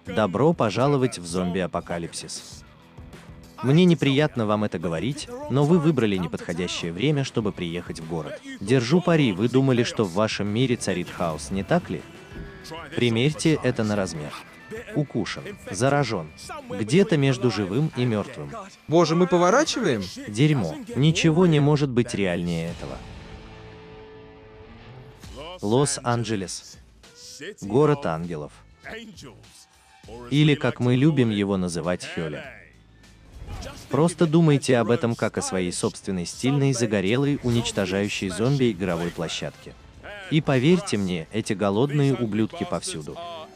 Добро пожаловать в зомби-апокалипсис. Мне неприятно вам это говорить, но вы выбрали неподходящее время, чтобы приехать в город. Держу пари, вы думали, что в вашем мире царит хаос, не так ли? Примерьте это на размер. Укушен, заражен, где-то между живым и мертвым. Боже, мы поворачиваем? Дерьмо. Ничего не может быть реальнее этого. Лос-Анджелес. Город ангелов. Или, как мы любим его называть, Хёля. Просто думайте об этом как о своей собственной стильной, загорелой, уничтожающей зомби игровой площадке. И поверьте мне, эти голодные ублюдки повсюду.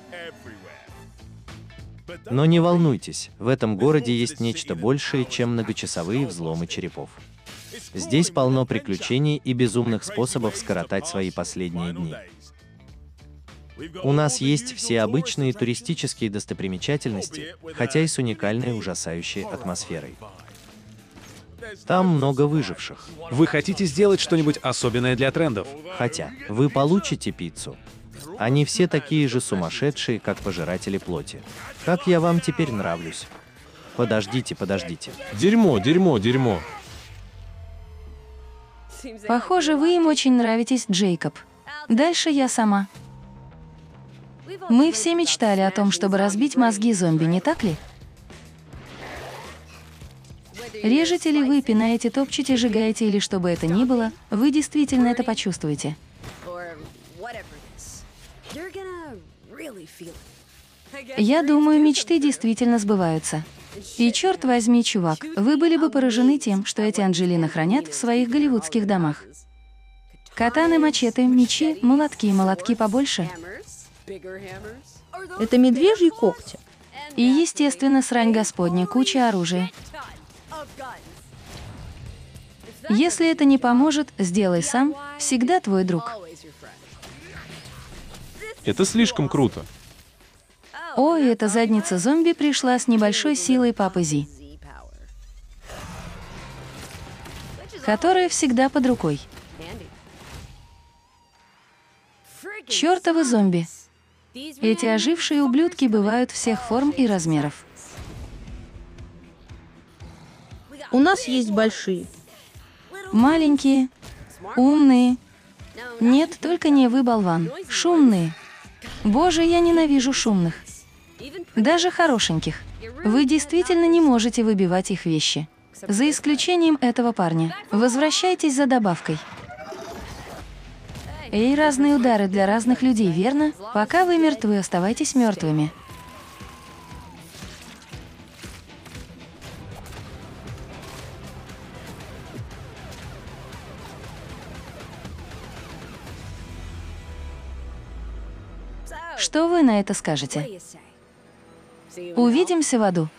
Но не волнуйтесь, в этом городе есть нечто большее, чем многочасовые взломы черепов. Здесь полно приключений и безумных способов скоротать свои последние дни. У нас есть все обычные туристические достопримечательности, хотя и с уникальной ужасающей атмосферой. Там много выживших. Вы хотите сделать что-нибудь особенное для трендов? Хотя вы получите пиццу. Они все такие же сумасшедшие, как пожиратели плоти. Как я вам теперь нравлюсь? Подождите. Дерьмо, дерьмо, дерьмо. Похоже, вы им очень нравитесь, Джейкоб. Дальше я сама. Мы все мечтали о том, чтобы разбить мозги зомби, не так ли? Режете ли вы, пинаете, топчете, сжигаете или что бы это ни было, вы действительно это почувствуете. Я думаю, мечты действительно сбываются. И черт возьми, чувак, вы были бы поражены тем, что эти Анджелины хранят в своих голливудских домах. Катаны, мачете, мечи, молотки побольше. Это медвежьи когти. И, естественно, срань господня, куча оружия. Если это не поможет, сделай сам, всегда твой друг. Это слишком круто. О, и эта задница зомби пришла с небольшой силой Папы Зи, которая всегда под рукой. Чёртовы зомби. Эти ожившие ублюдки бывают всех форм и размеров. У нас есть большие. Маленькие, умные. Нет, только не вы, болван. Шумные. Боже, я ненавижу шумных. Даже хорошеньких. Вы действительно не можете выбивать их вещи. За исключением этого парня. Возвращайтесь за добавкой. Эй, разные удары для разных людей, верно? Пока вы мертвы, оставайтесь мертвыми. Что вы на это скажете? Увидимся в аду.